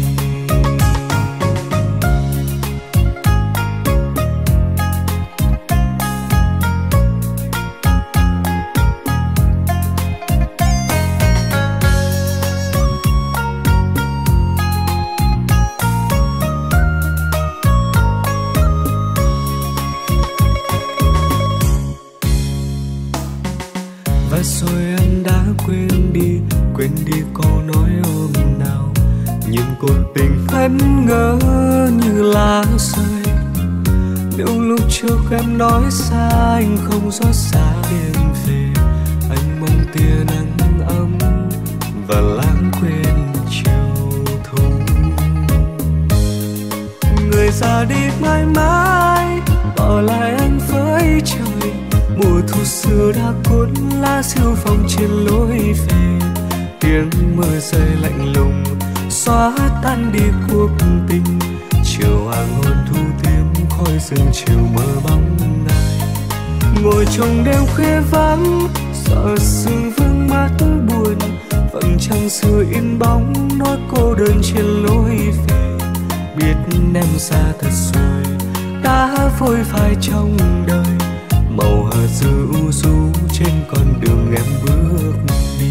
Rồi em đã quên đi, quên đi câu nói hôm nào. Nhưng cuộc tình vẫn ngỡ như lá rơi. Nếu lúc trước em nói xa anh không xót xa đêm về, anh mong tia nắng ấm và lãng quên chiều thu. Người ra đi mãi mãi, bỏ lại anh với trời. Mùa thu xưa đã cuốn lá siêu phong trên lối về. Tiếng mưa rơi lạnh lùng xóa tan đi cuộc tình. Chiều hoàng hôn thu tím khói sương chiều mơ bóng này. Ngồi trong đêm khuya vắng, sợ sương vương mắt buồn. Vầng trăng xưa in bóng nỗi cô đơn trên lối về. Biết em xa thật rồi, đã phôi phai trong đời. Màu hờ dư u du trên con đường em bước đi.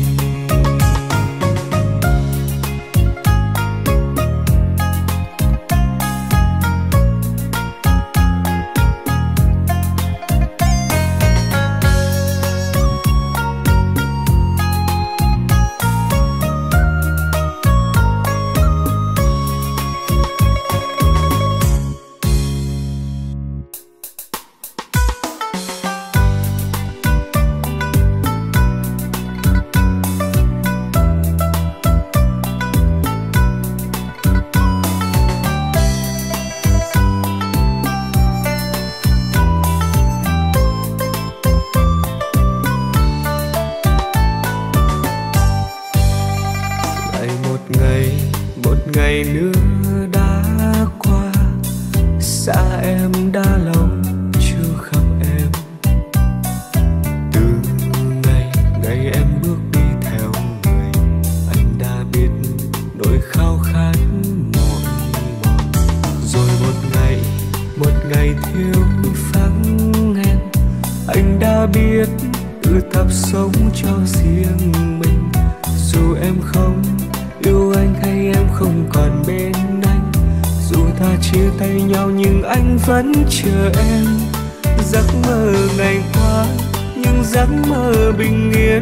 Vẫn chờ em, giấc mơ ngày qua nhưng giấc mơ bình yên.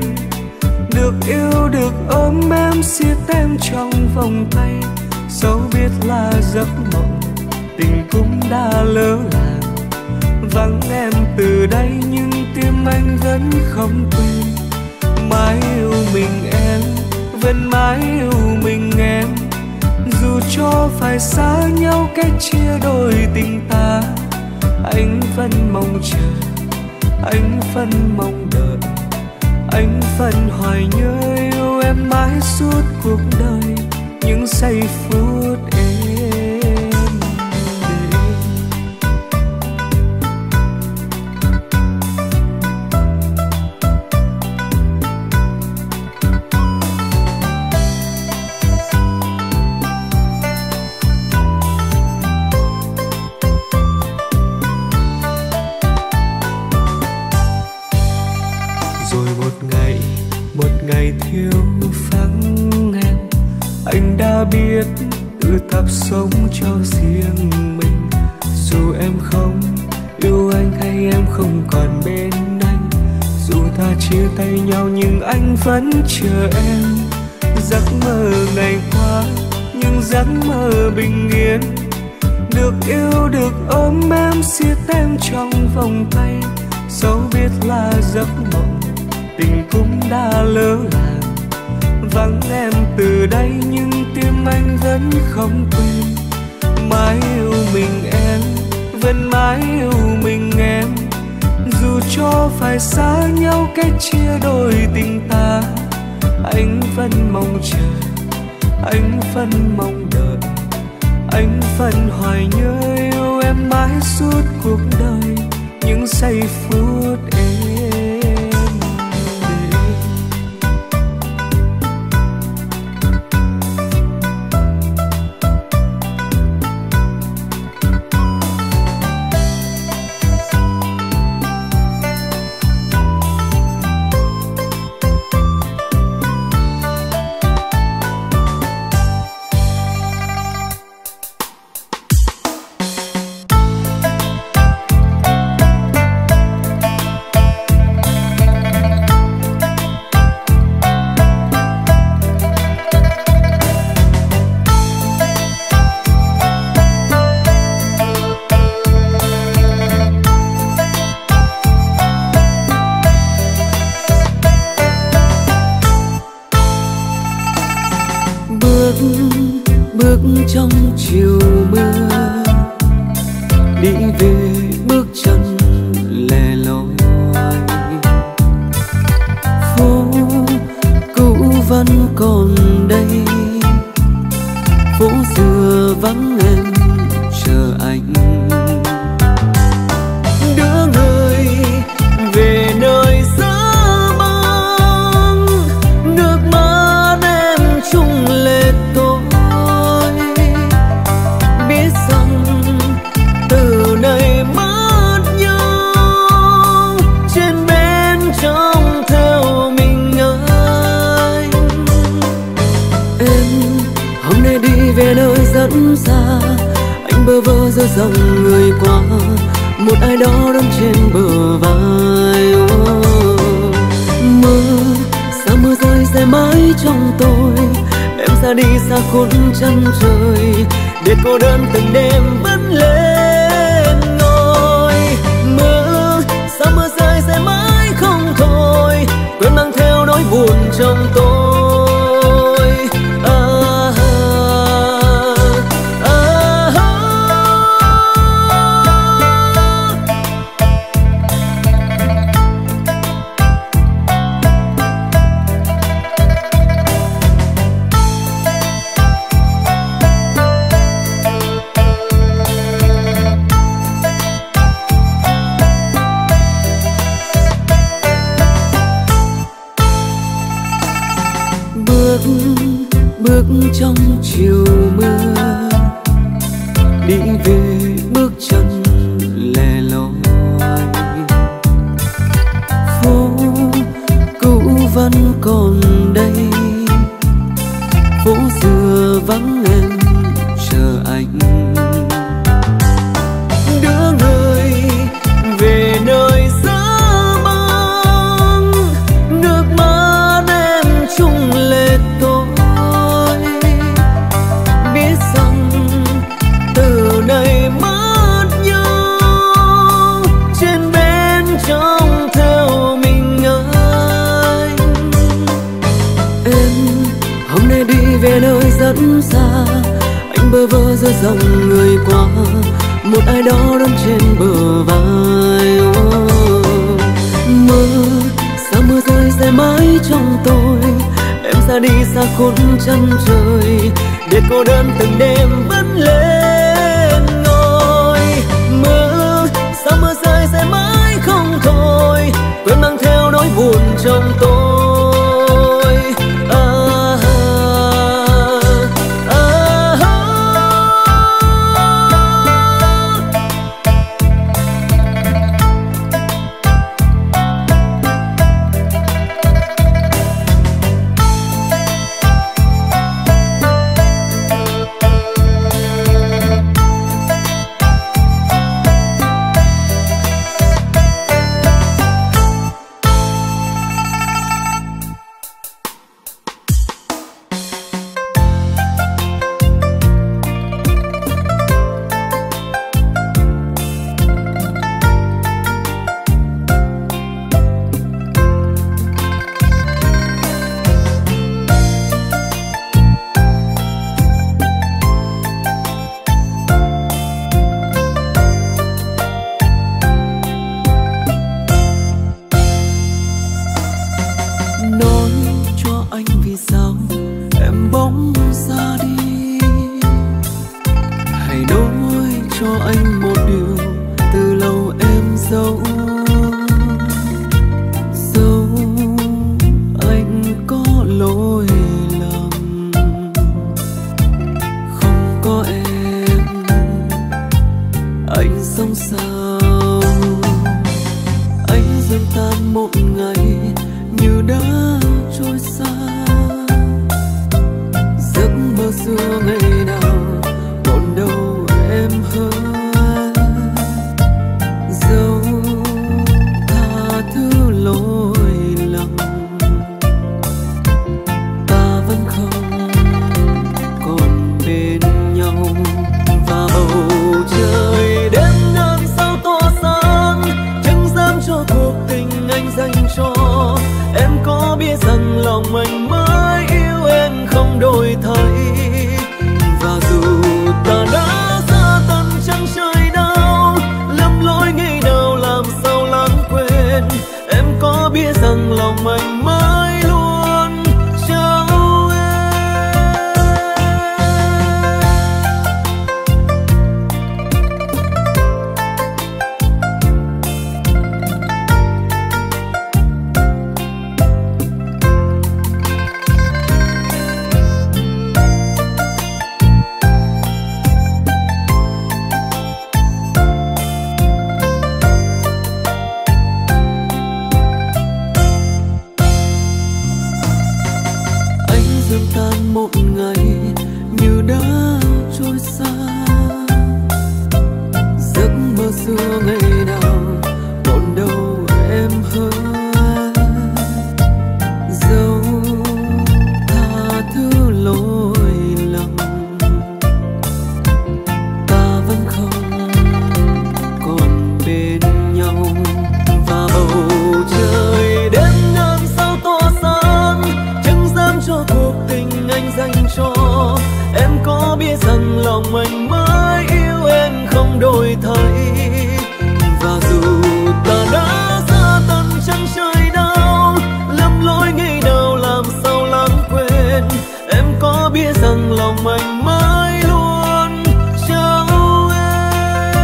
Được yêu được ôm em siết em trong vòng tay, dẫu biết là giấc mộng tình cũng đã lỡ làng. Vắng em từ đây nhưng tim anh vẫn không quên. Mãi yêu mình em, vẫn mãi yêu mình em. Dù cho phải xa nhau cách chia đôi tình ta, anh vẫn mong chờ, anh vẫn mong đợi, anh vẫn hoài nhớ yêu em mãi suốt cuộc đời. Những giây phút êm đềm. Thiếu vắng em, anh đã biết tự tập sống cho riêng mình. Dù em không yêu anh hay em không còn bên anh, dù ta chia tay nhau nhưng anh vẫn chờ em. Giấc mơ ngày qua nhưng giấc mơ bình yên. Được yêu được ôm em siết em trong vòng tay, dẫu biết là giấc mộng tình cũng đã lỡ làng. Vắng em từ đây nhưng tim anh vẫn không quên. Mãi yêu mình em, vẫn mãi yêu mình em. Dù cho phải xa nhau cách chia đôi tình ta, anh vẫn mong chờ, anh vẫn mong đợi, anh vẫn hoài nhớ yêu em mãi suốt cuộc đời. Những giây phút êm. Trong chiều mưa đi về bước chân lẻ loi, phố cũ vẫn còn đây, phố xưa vắng em chờ anh. Đưa người về nơi xa băng, nước mắt em chung lệ tôi. Biết rằng từ nay rất xa, anh bơ vơ giữa dòng người qua, một ai đó đứng trên bờ vai. Oh, mơ sao mưa rơi rơi mãi trong tôi, em ra đi xa khốn chân trời, để cô đơn từng đêm vẫn lên ngôi. Mơ sao mưa rơi rơi mãi không thôi, quên mang theo nỗi buồn trong tôi. À, à, à, à. Bước bước trong chiều mưa, đi về bước chân lẻ loi, phố cũ vẫn còn đây, phố xưa vắng em chờ anh. Đưa người về nơi xa băng, nước mắt em chung lệ tôi, biết rằng từ nay mất nhau, trên bên trong theo mình anh. Em hôm nay đi về nơi rất xa, anh bơ vơ giữa dòng người qua, một ai đó đứng trên bờ vai. Oh, mơ sao mưa rơi rơi mãi trong tôi, em ra đi xa khốn chân trời, để cô đơn từng đêm vẫn lên ngôi. Mơ sao mưa rơi rơi mãi không thôi, quên mang theo nỗi buồn trong tôi. À, à, à, à. Nói cho anh vì sao em bỗng ra đi, hãy nói cho anh một điều từ lâu em giấu. Dẫu anh có lỗi lầm, không có em anh sống sao. Anh dần tan một ngày như đã trôi xa, giấc mơ xưa ngày nào còn đâu em hỡi. Dẫu tha thứ lỗi lầm, ta vẫn không còn bên nhau. Và bầu trời đêm ngàn sao tỏa sáng, chẳng dám cho cuộc tình anh dành cho. Em có biết rằng lòng anh mới yêu em không đổi thay, và dù ta đã xa tận chân trời đau, lầm lỗi ngày nào làm sao lãng quên. Em có biết rằng lòng anh mới luôn trao em. dần tan một ngày như đã trôi xa. Giấc mơ xưa ngày nào còn đâu em hỡi, dẫu tha thứ lỗi lầm, ta vẫn không còn bên nhau. Và bầu trời đêm ngàn sao tỏa sáng, chẳng dám cho cuộc tình anh dành cho em. Có biết rằng lòng anh mới yêu em không đổi thay, và dù ta đã xa tận chân trời đau, lầm lỗi ngày nào làm sao lãng quên. Em có biết rằng lòng anh mới luôn trao em.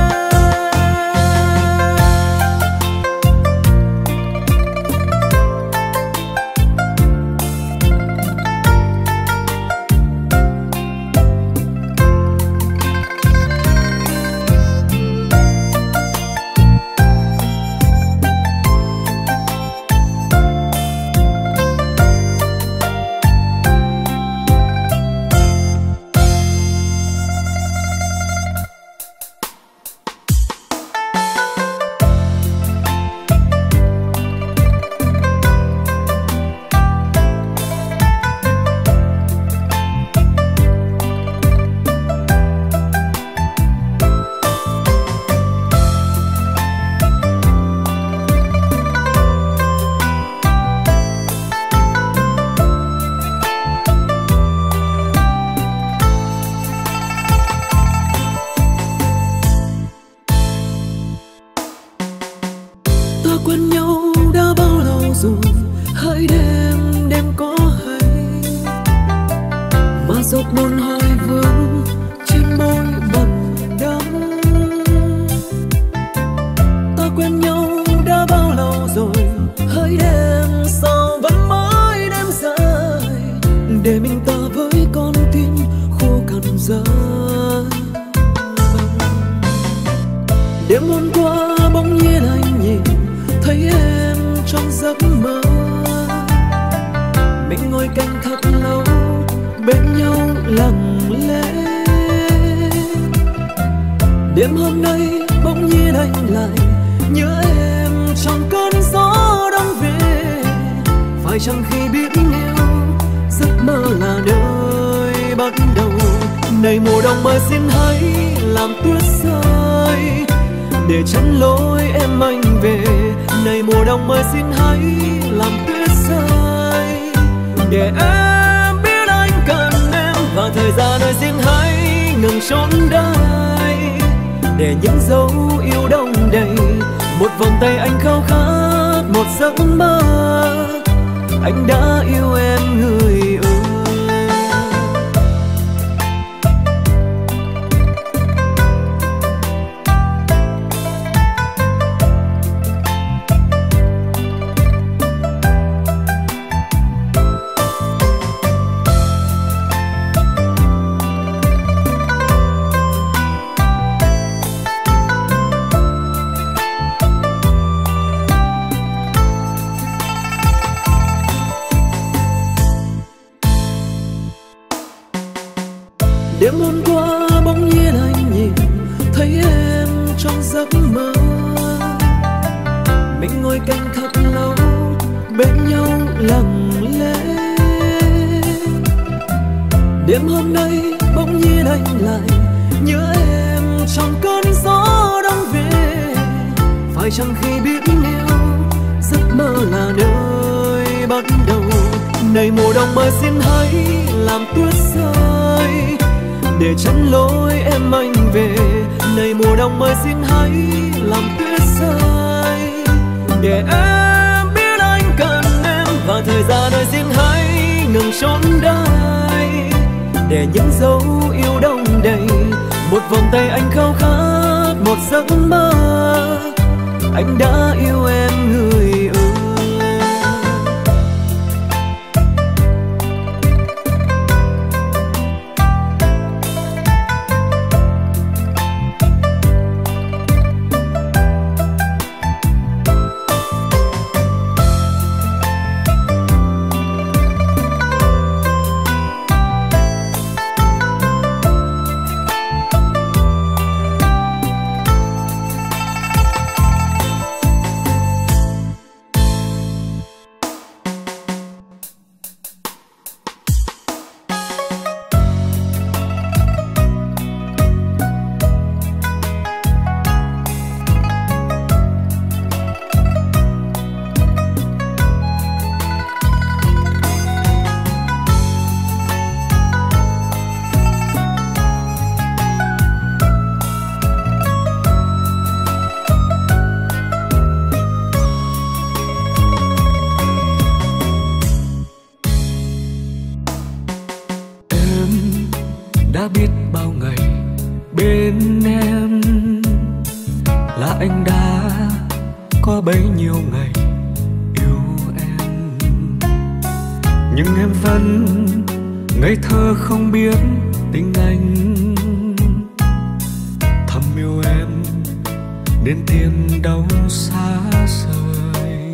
Ta quen nhau đã bao lâu rồi, hãy đêm đêm có hay mà giọt mòn hoài vương trên môi bần đắng. Ta quen nhau đã bao lâu rồi, hãy đêm sao vẫn mãi đêm dài, để mình ta với con tim khô cằn giá. Đêm hôm qua bỗng nhiên anh nhìn thấy em trong giấc mơ, mình ngồi cạnh thật lâu bên nhau lặng lẽ. Đêm hôm nay bỗng nhiên anh lại nhớ em trong cơn gió đông về. Phải chăng khi biết yêu giấc mơ là nơi bắt đầu, này mùa đông ơi xin hãy làm tuyết rơi để chắn lối em anh về. Này mùa đông ơi xin hãy làm tuyết rơi để em biết anh cần em. Và thời gian ơi xin hãy ngừng trốn đây, để những dấu yêu đông đầy một vòng tay anh khao khát một giấc mơ. Anh đã yêu em người ơi. Đêm hôm qua bỗng nhiên anh nhìn thấy em trong giấc mơ, mình ngồi cạnh thật lâu bên nhau lặng lẽ. Đêm hôm nay bỗng nhiên anh lại nhớ em trong cơn gió đông về. Phải chăng khi biết yêu giấc mơ là nơi bắt đầu, này mùa đông ơi xin hãy làm tuyết rơi để chắn lối em anh về. Này mùa đông ơi xin hãy làm tuyết rơi để em biết anh cần em. Và thời gian ơi xin hãy ngừng trốn đây, để những dấu yêu đông đầy một vòng tay anh khao khát một giấc mơ. Anh đã yêu em người ơi. đã biết bao ngày bên em là anh đã có bấy nhiêu ngày yêu em, nhưng em vẫn ngây thơ không biết tình anh. Thầm yêu em đến tim đau xa rời.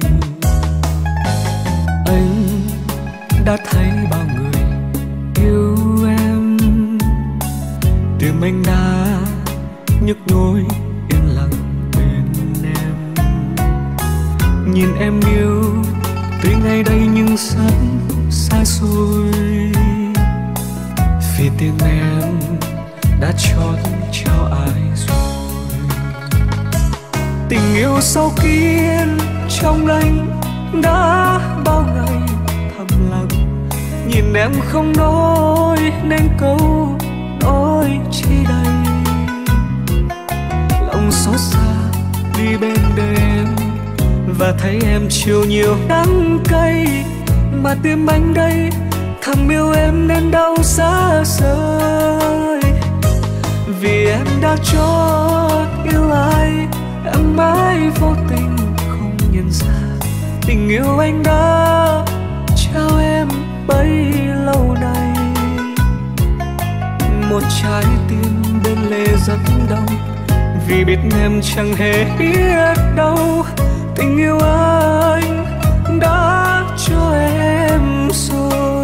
Anh đã thấy bao người yêu em, tim anh đã nhức nhối yên lặng bên em. Nhìn em yêu tuy ngay đây nhưng rất xa xôi, vì tiếng em đã chót trao ai rồi. Tình yêu sâu kín trong anh đã bao ngày thầm lặng, nhìn em không nói nên câu nói chi đây. Lòng xót xa đi bên đời em và thấy em chiều nhiều đắng cay, mà tim anh đây thầm yêu em nên đau xa rời. Vì em đã chót yêu ai, em mãi vô tình không nhận ra tình yêu anh đã trao em bấy lâu nay. Một trái tim bên lề rất đau, vì biết em chẳng hề biết đâu tình yêu anh đã cho em rồi.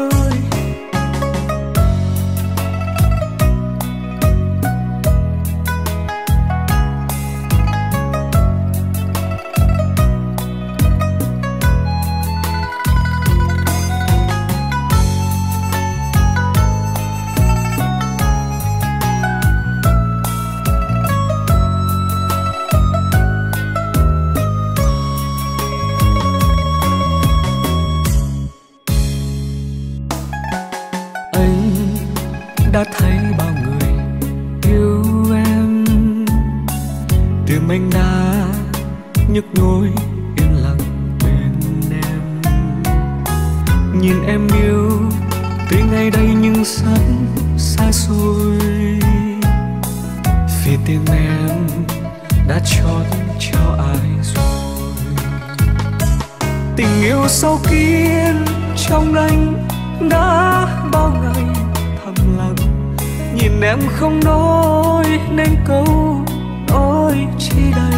Đã thấy bao người yêu em, tim anh đã nhức nhối yên lặng bên em. Nhìn em yêu tuy ngay đây nhưng rất xa xôi, vì tiếng em đã chót trao ai rồi. Tình yêu sâu kín trong anh đã bao ngày thầm lặng, nhìn em không nói nên câu nói chi đây.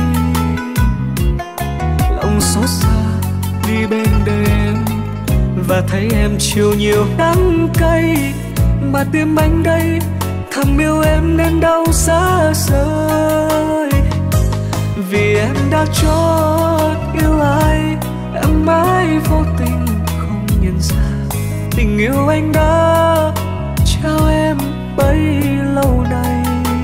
Lòng xót xa đi bên đời em và thấy em chiều nhiều đắng cay, mà tim anh đây thầm yêu em nên đau xa rời. Vì em đã chót yêu ai, em mãi vô tình không nhận ra tình yêu anh đã trao em bấy lâu nay.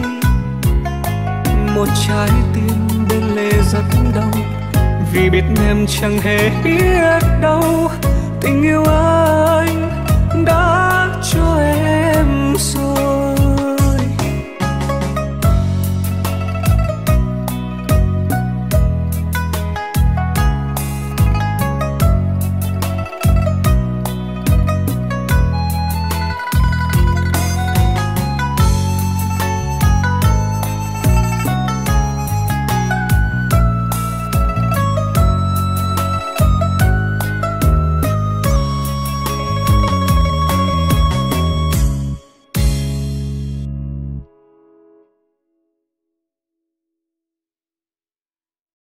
Một trái tim bên lề rất đau, vì biết em chẳng hề biết đâu tình yêu anh